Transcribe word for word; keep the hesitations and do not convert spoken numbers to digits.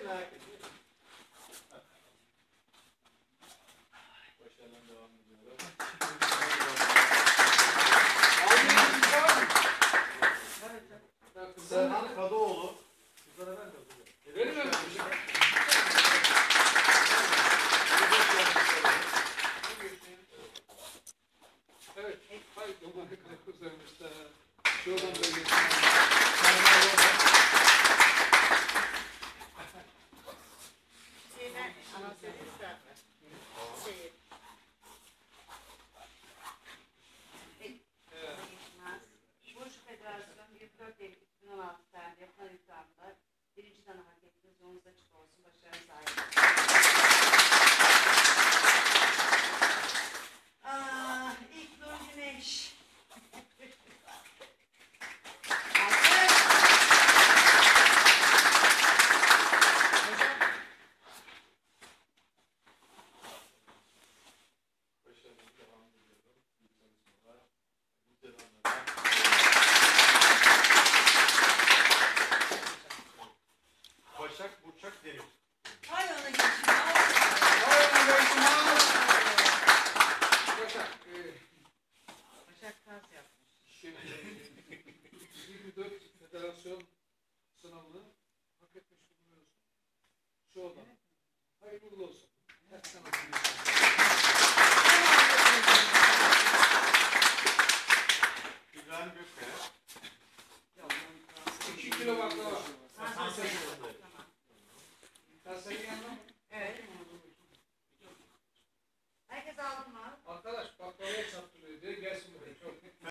merak ediyorum. Başarılarına devam ediyorum. Serhan Kadıoğlu. Verir mi? Evet. Hayır, domates kızarmışlar. Şuradan da geçelim. Şeyler, anonsörüyüz şey. Burcu Federasyon yirmi dört Eylül iki bin on altı tarihinde yapılan ikramda birinci dana hak ettiniz. Yolunuz açık olsun. Başarı sahibi. Aa, ilk Nur Güneş. Başak Burçak Demir. Hay ona geçin. Başak, e, Başak Kaz yapmış. şimdi yirmi dört federasyon sınavını hak etmiş bulunuyorsun. Şu olan. Hayırlı uğurlu olsun. Her sene İbrahim Gökkaya. iki kilo baklava.